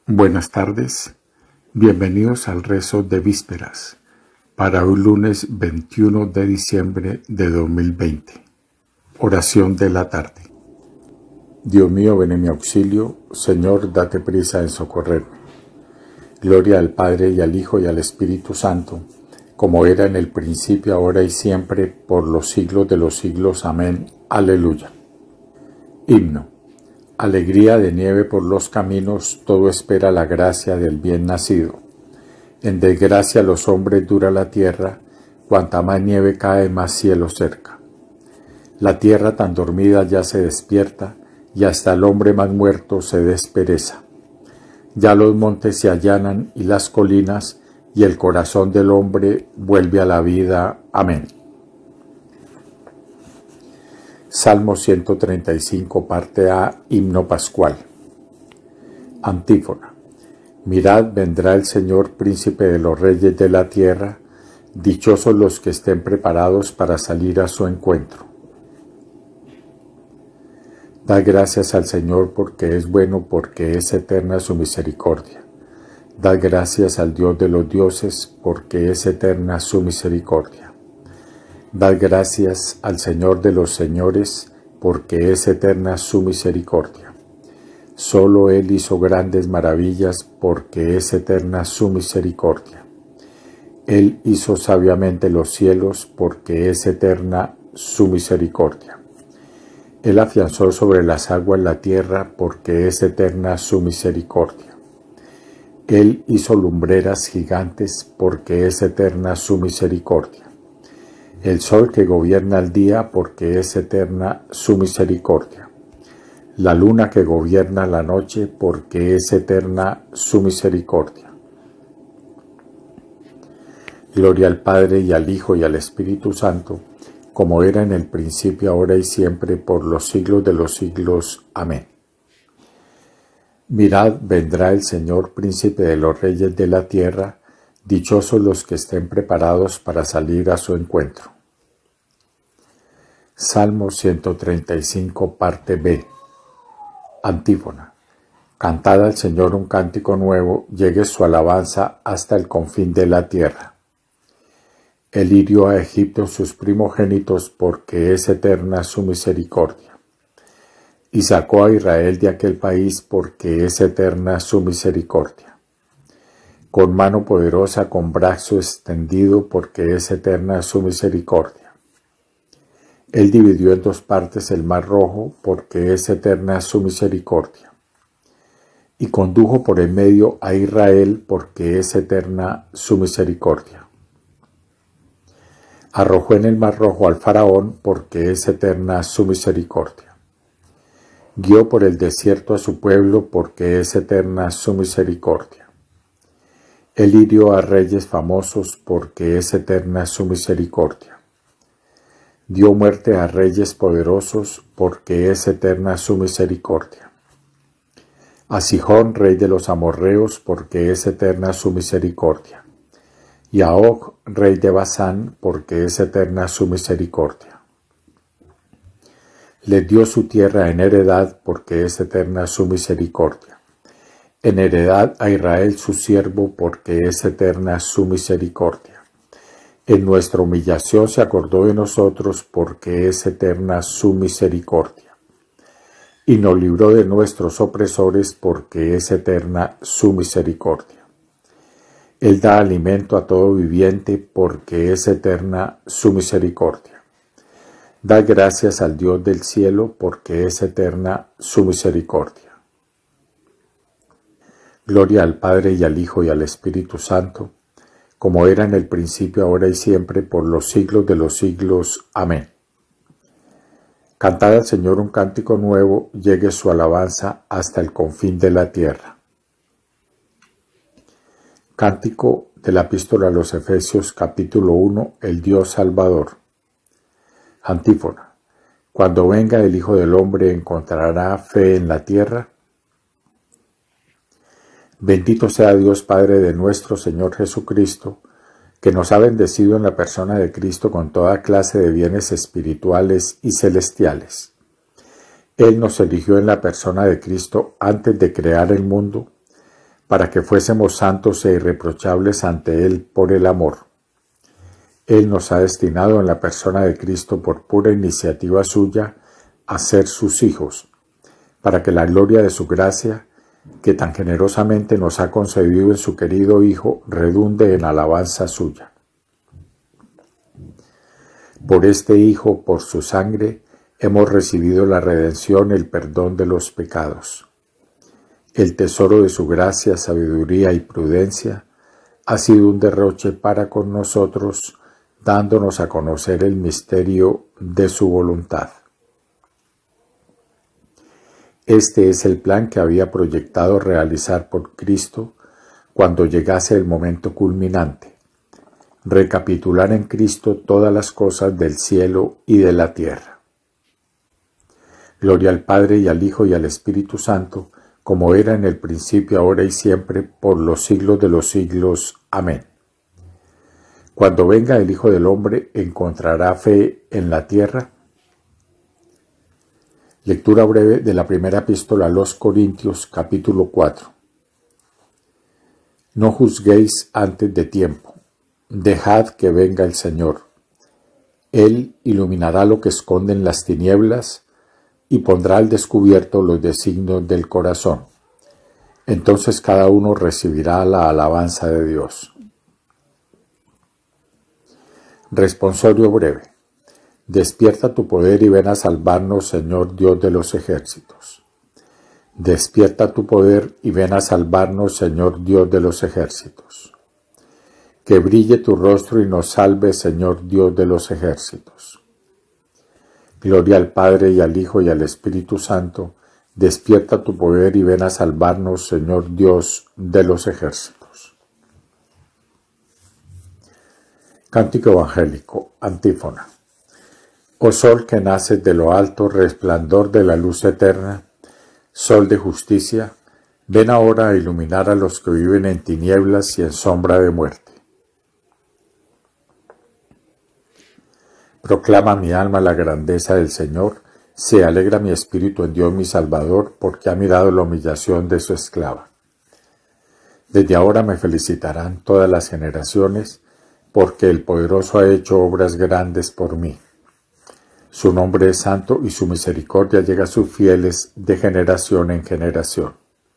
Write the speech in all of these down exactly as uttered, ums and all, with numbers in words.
Buenas tardes, bienvenidos al rezo de vísperas para hoy lunes veintiuno de diciembre de dos mil veinte. Oración de la tarde. Dios mío, ven en mi auxilio, Señor, date prisa en socorrerme. Gloria al Padre y al Hijo y al Espíritu Santo, como era en el principio, ahora y siempre, por los siglos de los siglos. Amén. Aleluya. Himno. Alegría de nieve por los caminos, todo espera la gracia del bien nacido. En desgracia los hombres dura la tierra, cuanta más nieve cae, más cielo cerca. La tierra tan dormida ya se despierta, y hasta el hombre más muerto se despereza. Ya los montes se allanan y las colinas, y el corazón del hombre vuelve a la vida. Amén. Salmo ciento treinta y cinco, parte A, himno pascual. Antífona. Mirad, vendrá el Señor, príncipe de los reyes de la tierra, dichosos los que estén preparados para salir a su encuentro. Dad gracias al Señor porque es bueno, porque es eterna su misericordia. Dad gracias al Dios de los dioses, porque es eterna su misericordia. Dad gracias al Señor de los señores, porque es eterna su misericordia. Solo Él hizo grandes maravillas, porque es eterna su misericordia. Él hizo sabiamente los cielos, porque es eterna su misericordia. Él afianzó sobre las aguas la tierra, porque es eterna su misericordia. Él hizo lumbreras gigantes, porque es eterna su misericordia. El sol que gobierna el día, porque es eterna su misericordia. La luna que gobierna la noche, porque es eterna su misericordia. Gloria al Padre y al Hijo y al Espíritu Santo, como era en el principio, ahora y siempre, por los siglos de los siglos. Amén. Mirad, vendrá el Señor, príncipe de los reyes de la tierra, dichosos los que estén preparados para salir a su encuentro. Salmo ciento treinta y cinco, parte B. Antífona. Cantad al Señor un cántico nuevo, llegue su alabanza hasta el confín de la tierra. Él hirió a Egipto sus primogénitos, porque es eterna su misericordia. Y sacó a Israel de aquel país, porque es eterna su misericordia. Con mano poderosa, con brazo extendido, porque es eterna su misericordia. Él dividió en dos partes el mar rojo, porque es eterna su misericordia. Y condujo por el medio a Israel, porque es eterna su misericordia. Arrojó en el mar rojo al faraón, porque es eterna su misericordia. Guió por el desierto a su pueblo, porque es eterna su misericordia. Él hirió a reyes famosos, porque es eterna su misericordia. Dio muerte a reyes poderosos, porque es eterna su misericordia. A Sihón, rey de los amorreos, porque es eterna su misericordia. Y a Og, rey de Basán, porque es eterna su misericordia. Le dio su tierra en heredad, porque es eterna su misericordia. En heredad a Israel su siervo, porque es eterna su misericordia. En nuestra humillación se acordó de nosotros, porque es eterna su misericordia. Y nos libró de nuestros opresores, porque es eterna su misericordia. Él da alimento a todo viviente, porque es eterna su misericordia. Da gracias al Dios del cielo, porque es eterna su misericordia. Gloria al Padre y al Hijo y al Espíritu Santo, como era en el principio, ahora y siempre, por los siglos de los siglos. Amén. Cantad al Señor un cántico nuevo, llegue su alabanza hasta el confín de la tierra. Cántico de la Epístola a los Efesios, capítulo uno, el Dios Salvador. Antífona. Cuando venga el Hijo del Hombre, ¿encontrará fe en la tierra? Bendito sea Dios Padre de nuestro Señor Jesucristo, que nos ha bendecido en la persona de Cristo con toda clase de bienes espirituales y celestiales. Él nos eligió en la persona de Cristo antes de crear el mundo, para que fuésemos santos e irreprochables ante Él por el amor. Él nos ha destinado en la persona de Cristo por pura iniciativa suya a ser sus hijos, para que la gloria de su gracia, que tan generosamente nos ha concedido en su querido Hijo, redunde en alabanza suya. Por este Hijo, por su sangre, hemos recibido la redención, el perdón de los pecados. El tesoro de su gracia, sabiduría y prudencia ha sido un derroche para con nosotros, dándonos a conocer el misterio de su voluntad. Este es el plan que había proyectado realizar por Cristo cuando llegase el momento culminante: recapitular en Cristo todas las cosas del cielo y de la tierra. Gloria al Padre y al Hijo y al Espíritu Santo, como era en el principio, ahora y siempre, por los siglos de los siglos. Amén. Cuando venga el Hijo del Hombre, ¿encontrará fe en la tierra? Lectura breve de la primera epístola a los Corintios, capítulo cuatro. No juzguéis antes de tiempo. Dejad que venga el Señor. Él iluminará lo que esconden las tinieblas y pondrá al descubierto los designios del corazón. Entonces cada uno recibirá la alabanza de Dios. Responsorio breve. Despierta tu poder y ven a salvarnos, Señor Dios de los ejércitos. Despierta tu poder y ven a salvarnos, Señor Dios de los ejércitos. Que brille tu rostro y nos salve, Señor Dios de los ejércitos. Gloria al Padre y al Hijo y al Espíritu Santo. Despierta tu poder y ven a salvarnos, Señor Dios de los ejércitos. Cántico evangélico, antífona. Oh sol que naces de lo alto, resplandor de la luz eterna, sol de justicia, ven ahora a iluminar a los que viven en tinieblas y en sombra de muerte. Proclama mi alma la grandeza del Señor, se alegra mi espíritu en Dios mi Salvador, porque ha mirado la humillación de su esclava. Desde ahora me felicitarán todas las generaciones, porque el Poderoso ha hecho obras grandes por mí. Su nombre es santo y su misericordia llega a sus fieles de generación en generación.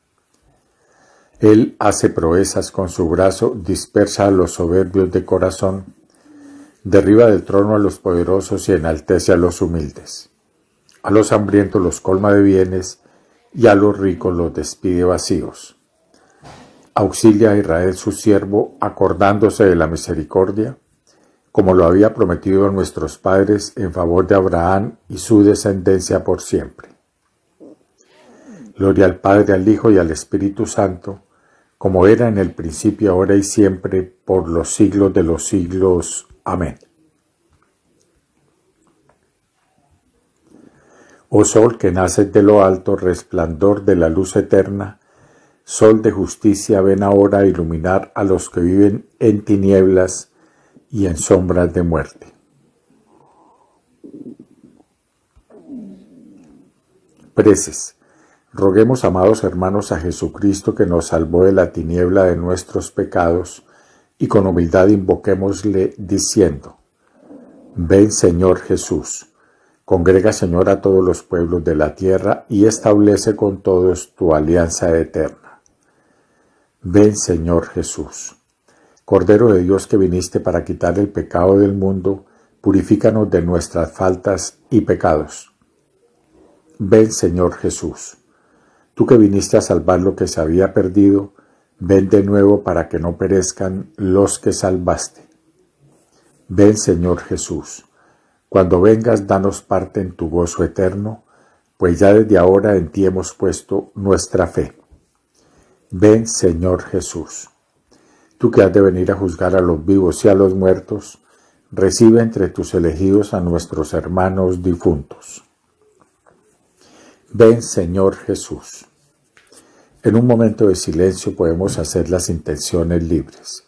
Él hace proezas con su brazo, dispersa a los soberbios de corazón, derriba del trono a los poderosos y enaltece a los humildes. A los hambrientos los colma de bienes y a los ricos los despide vacíos. Auxilia a Israel su siervo, acordándose de la misericordia, como lo había prometido a nuestros padres, en favor de Abraham y su descendencia por siempre. Gloria al Padre, al Hijo y al Espíritu Santo, como era en el principio, ahora y siempre, por los siglos de los siglos. Amén. Oh sol que naces de lo alto, resplandor de la luz eterna, sol de justicia, ven ahora a iluminar a los que viven en tinieblas y en sombras de muerte. Preces. Roguemos, amados hermanos, a Jesucristo, que nos salvó de la tiniebla de nuestros pecados, y con humildad invoquémosle diciendo: Ven, Señor Jesús. Congrega, Señor, a todos los pueblos de la tierra y establece con todos tu alianza eterna. Ven, Señor Jesús. Cordero de Dios, que viniste para quitar el pecado del mundo, purifícanos de nuestras faltas y pecados. Ven, Señor Jesús. Tú que viniste a salvar lo que se había perdido, ven de nuevo para que no perezcan los que salvaste. Ven, Señor Jesús. Cuando vengas, danos parte en tu gozo eterno, pues ya desde ahora en ti hemos puesto nuestra fe. Ven, Señor Jesús. Tú que has de venir a juzgar a los vivos y a los muertos, recibe entre tus elegidos a nuestros hermanos difuntos. Ven, Señor Jesús. En un momento de silencio podemos hacer las intenciones libres.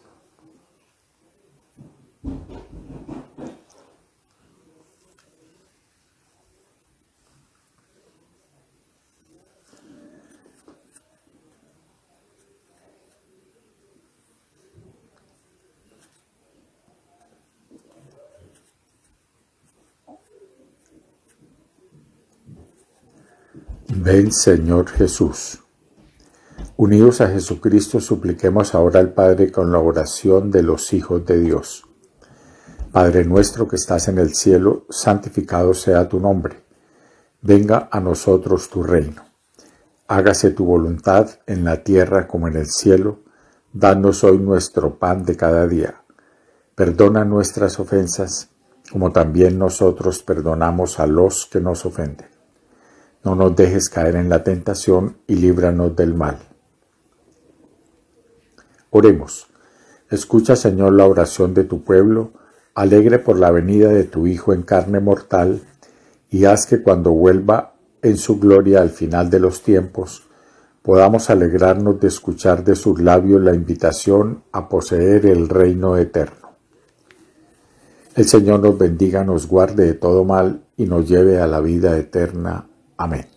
Ven, Señor Jesús. Unidos a Jesucristo, supliquemos ahora al Padre con la oración de los hijos de Dios. Padre nuestro que estás en el cielo, santificado sea tu nombre. Venga a nosotros tu reino. Hágase tu voluntad en la tierra como en el cielo. Danos hoy nuestro pan de cada día. Perdona nuestras ofensas, como también nosotros perdonamos a los que nos ofenden. No nos dejes caer en la tentación y líbranos del mal. Oremos. Escucha, Señor, la oración de tu pueblo, alegre por la venida de tu Hijo en carne mortal, y haz que cuando vuelva en su gloria al final de los tiempos, podamos alegrarnos de escuchar de sus labios la invitación a poseer el reino eterno. El Señor nos bendiga, nos guarde de todo mal y nos lleve a la vida eterna. Amén.